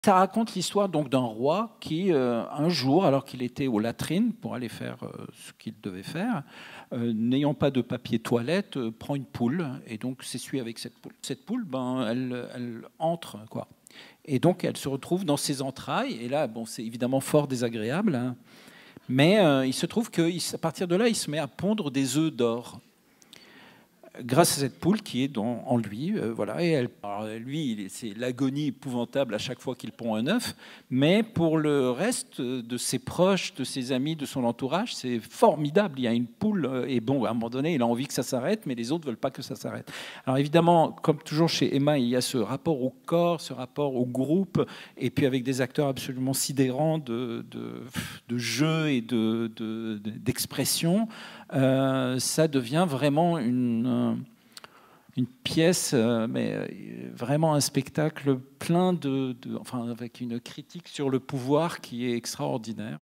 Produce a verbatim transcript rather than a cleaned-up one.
Ça raconte l'histoire donc d'un roi qui, euh, un jour, alors qu'il était aux latrines pour aller faire euh, ce qu'il devait faire, euh, n'ayant pas de papier toilette, euh, prend une poule et donc s'essuie avec cette poule. Cette poule, ben, elle, elle entre, quoi. Et donc elle se retrouve dans ses entrailles. Et là, bon, c'est évidemment fort désagréable, hein, mais euh, il se trouve qu'à partir de là, il se met à pondre des œufs d'or, grâce à cette poule qui est dans, en lui, euh, voilà. Et elle, alors lui, c'est l'agonie épouvantable à chaque fois qu'il pond un œuf, mais pour le reste de ses proches, de ses amis, de son entourage, c'est formidable. Il y a une poule, et bon, à un moment donné, il a envie que ça s'arrête, mais les autres veulent pas que ça s'arrête. Alors évidemment, comme toujours chez Emma, il y a ce rapport au corps, ce rapport au groupe, et puis avec des acteurs absolument sidérants de, de, de jeu et de, de, d'expression. Euh, ça devient vraiment une, une pièce, euh, mais vraiment un spectacle plein de, de, enfin, avec une critique sur le pouvoir qui est extraordinaire.